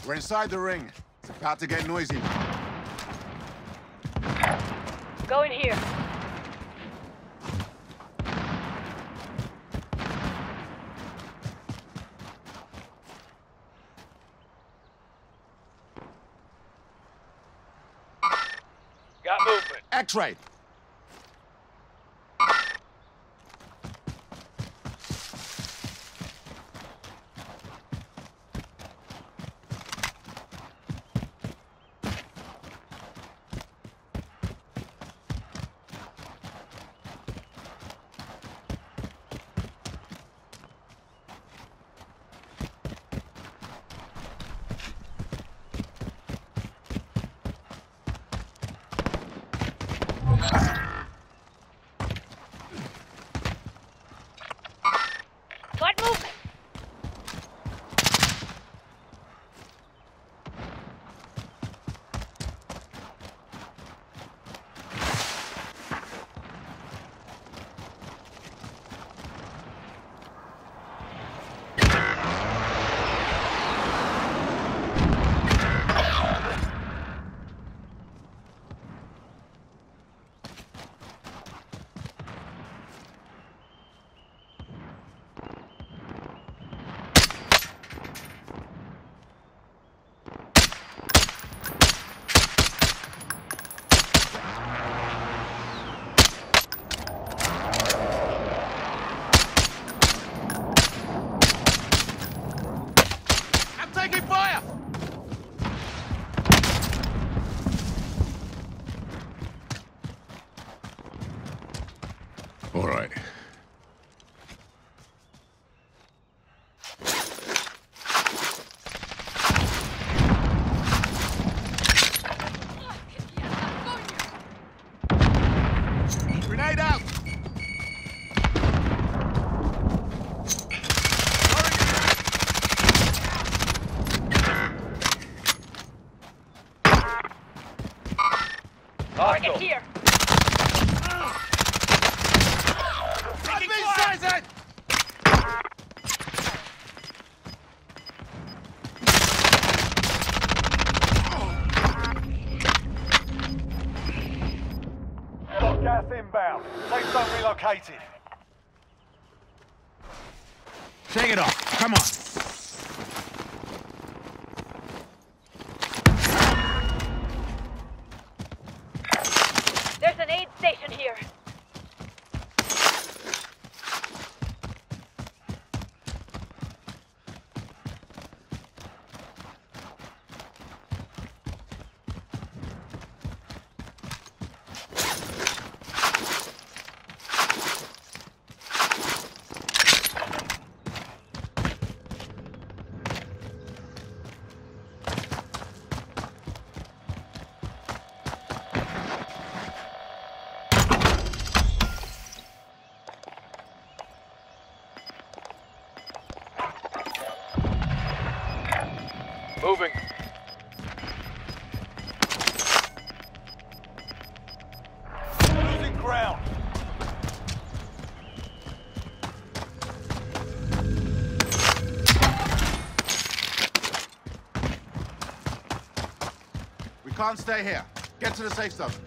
We're inside the ring. It's about to get noisy. Go in here. Got movement. X-ray. Got movement. I'm taking fire! All right. Grenade out! Target Hostile. here. Taking fire! Got gas inbound. Safe zone relocated. Shake it off. Come on. There's an aid station here. Moving. Losing ground. We can't stay here. Get to the safe zone.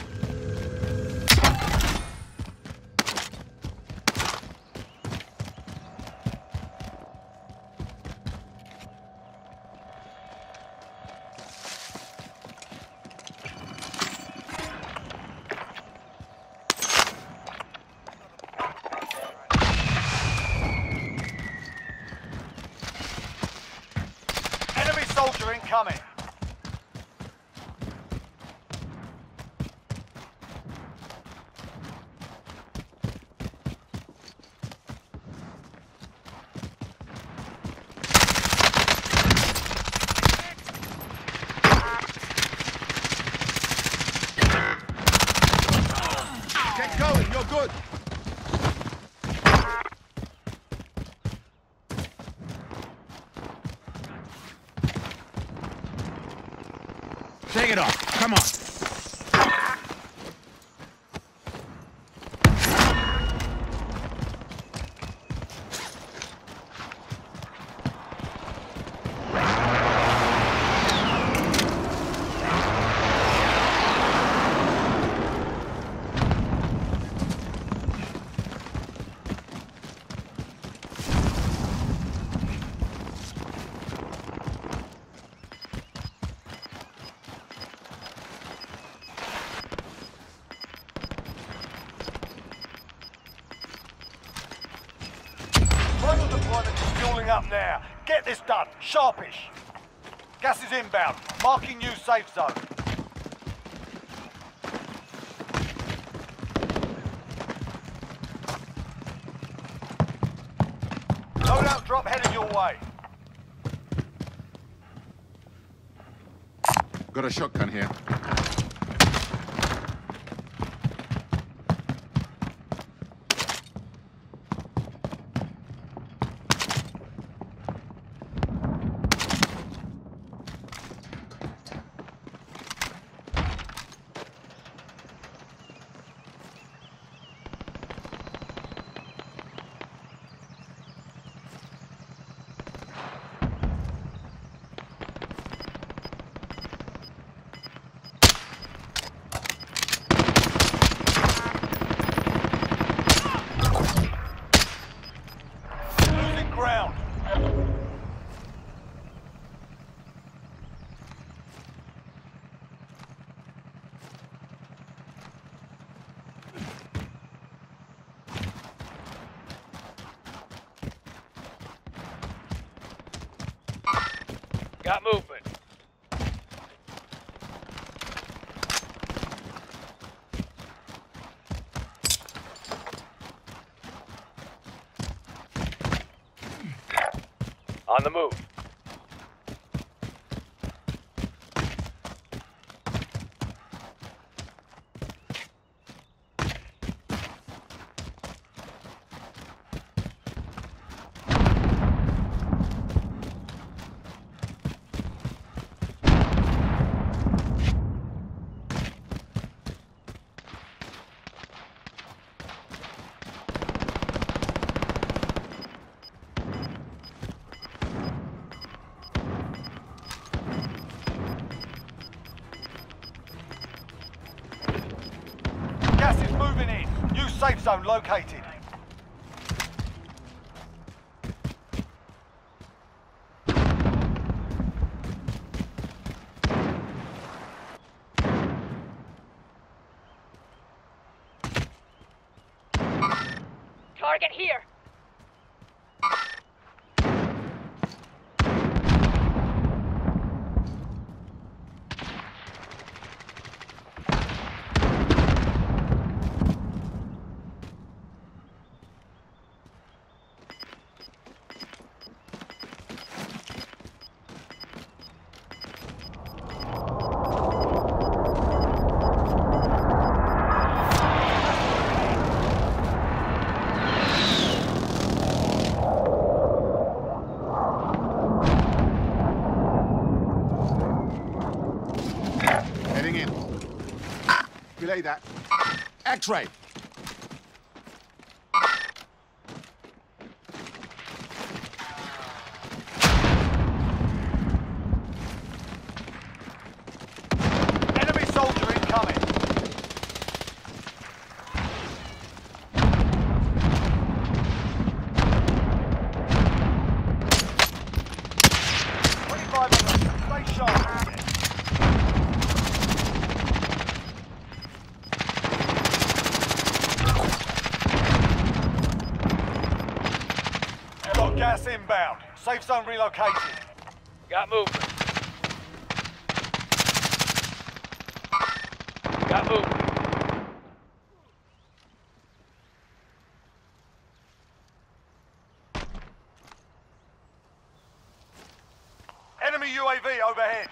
Enemy soldier incoming. Get going. You're good. Shake it off. Come on. deployment is fueling up now. Get this done. Sharpish. Gas is inbound. Marking new safe zone. Loadout drop headed your way. Got a shotgun here. Losing ground. Got movement. On the move. Gas is moving in. New safe zone located. Target here. Heading in. Relay that. X-ray. Enemy soldier incoming. Stay sharp. Got gas inbound. Safe zone relocated. Got movement. Got movement. Enemy UAV overhead.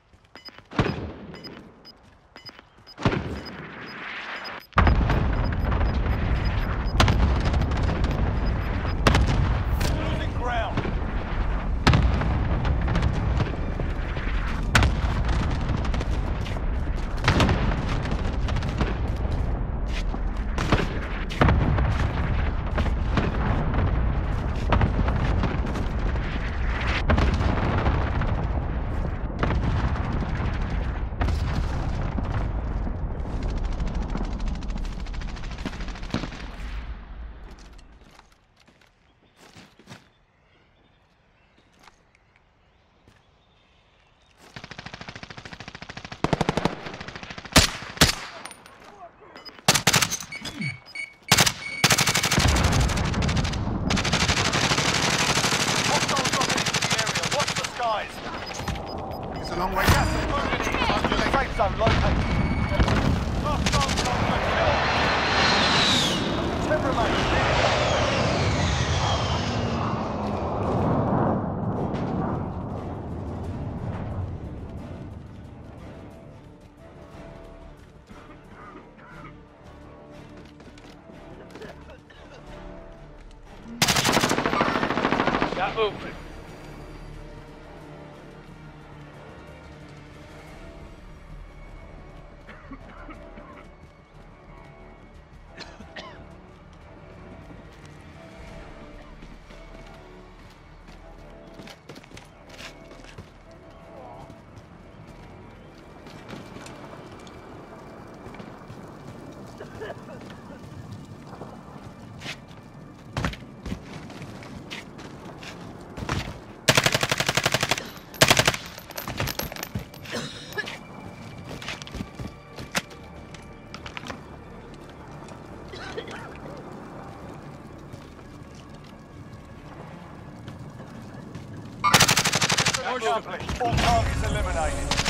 Losing ground. Long way. Gas is moving in. Safe zone located. 10 remain. Got movement. Accomplished. All targets eliminated.